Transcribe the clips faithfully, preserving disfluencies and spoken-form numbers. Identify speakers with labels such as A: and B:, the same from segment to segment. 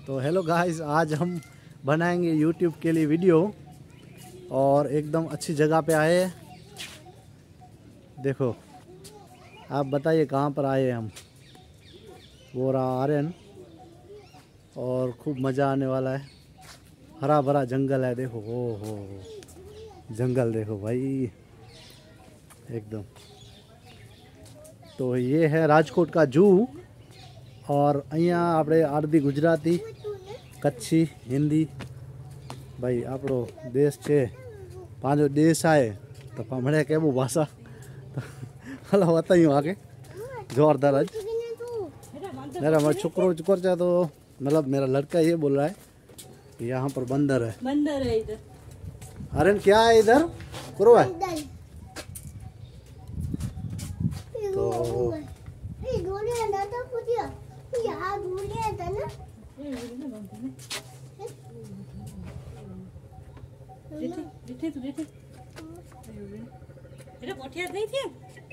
A: तो hello guys, आज हम बनाएंगे यूट्यूब के लिए वीडियो और एकदम अच्छी जगह पे आए हैं। देखो, आप बताइए कहाँ पर आए हैं हम। वो रहा आर्यन और खूब मज़ा आने वाला है। हरा भरा जंगल है, देखो हो हो जंगल देखो भाई एकदम। तो ये है राजकोट का जू और અહીંયા આપણે અડધી ગુજરાતી કચ્છી હિન્દી ભાઈ આપણો દેશ છે પાંચો દેશ આए तो हमने केवू भाषा हलो बताइयो आगे जोरदार आज मेरा मैं छोकरो चुकर चाहे तो मतलब मेरा लड़का ये बोल रहा है कि यहाँ पर बंदर है।
B: बंदर है इधर।
A: अरे क्या है इधर करो है तो
B: नहीं थे।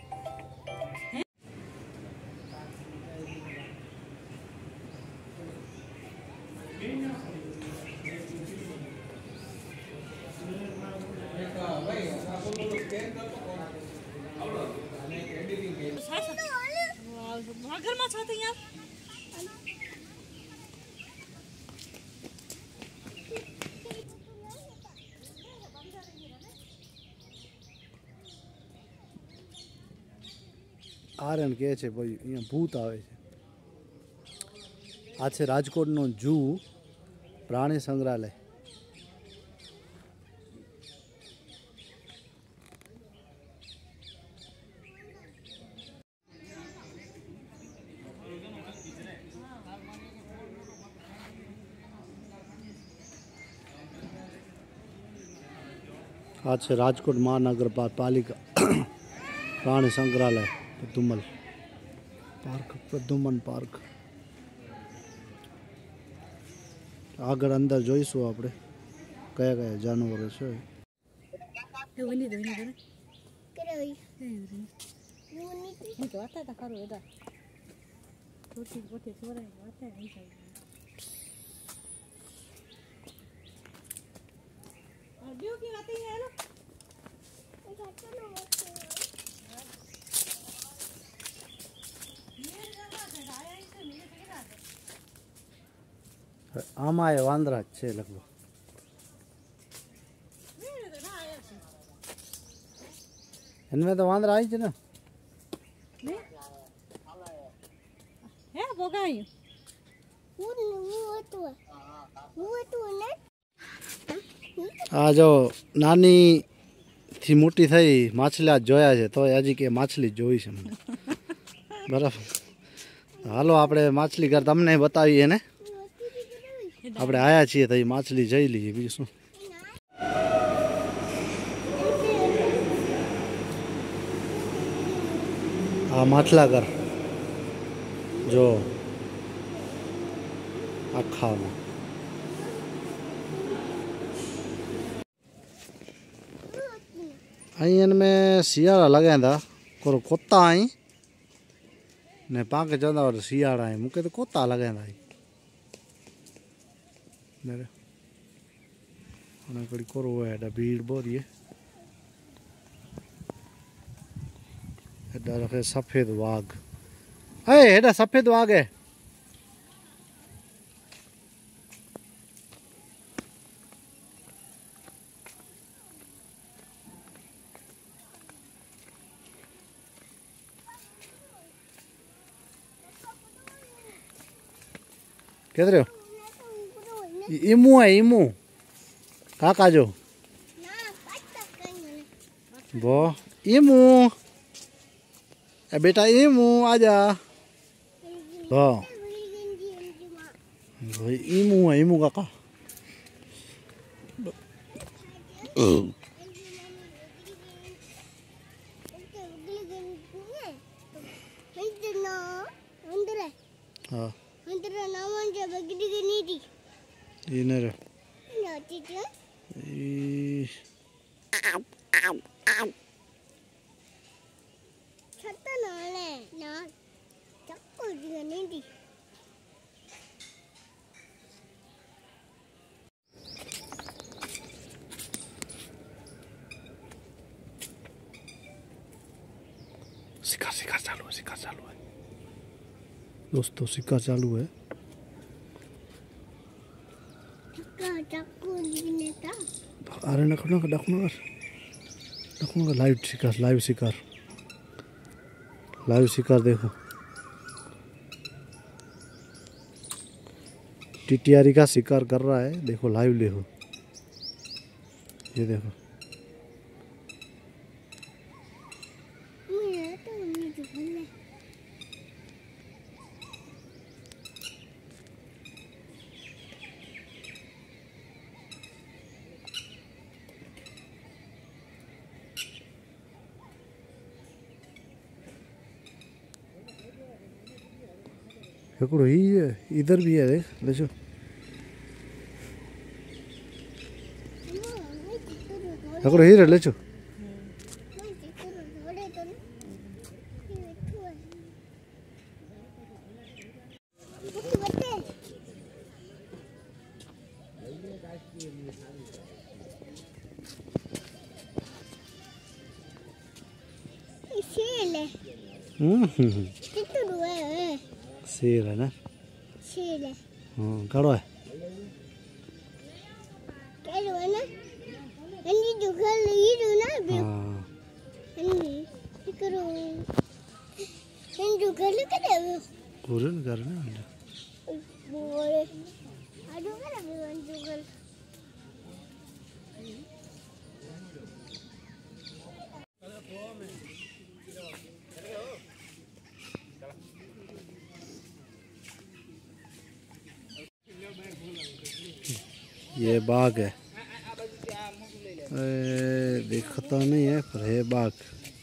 B: घर में छाते यार
A: આર્યન કહે છે ભાઈ અહીંયા ભૂત આવે છે। આ છે રાજકોટનો જૂ પ્રાણી સંગ્રહાલય। આ છે રાજકોટ મહાનગરપાલિકા પ્રાણી સંગ્રહાલય પ્રદ્યુમન પાર્ક પ્રદ્યુમન પાર્ક। આગળ અંદર જોઈશું આપણે કયા કયા જાનવરો છે। આમાં એ વાંદરા જ છે લગભગ। इनमें तो वांदरा आई ना
B: है बोगाई
A: आ जो नानी थी मोटी थई माछली आज जोया है तो हजी के माछली जोई छे बराबर। हालो आपणे माछली घर तमने बतावीए ने આપણે આયા છીએ તો માછલી જઈ લઈએ બીજું શું। આ માછલા ઘર જો આખામાં અહીં में શિયાળા લગાવ્યા કોરો કોતા અહીં ને પાકે જતા શિયાળા અહીં મૂકે તો કોતા લગાવ્યા मेरे कड़ी कोरो है भीड़ बहुत ही है रखे सफेद वाघ है एडा सफेद वाघ है कहते रहे हो ईमू है ईमू काका जो वो ईमू ए बेटा ईमू आजा वो ईमू है ईमू काका हाँ ini deh.
C: Satu noleh, nah, cakap juga nih di.
A: शिकार शिकार चालू है, शिकार चालू है दोस्तों, शिकार चालू है। अरे नखो नखो डाकू नगर डाकू नगर लाइव शिकार, लाइव शिकार, लाइव शिकार देखो। टिटियारी का शिकार कर रहा है, देखो लाइव देखो, ये देखो। हिकिड़ो ही है, इधर भी है, देख ॾिसो। हिकिड़ो हीर ले छो। हम्म शेर है ना,
C: शेर है।
A: हाँ कड़ो है,
C: कड़ो है ना, अन्नी जो घर ली जो ना भी,
A: हाँ
C: अन्नी करो, अन्नी जो घर ले करे वो,
A: पूरे न करना है,
C: बोले, आजू करे भी अन्नी जो घर।
A: ये बाघ है, दिखता नहीं है पर है बाघ।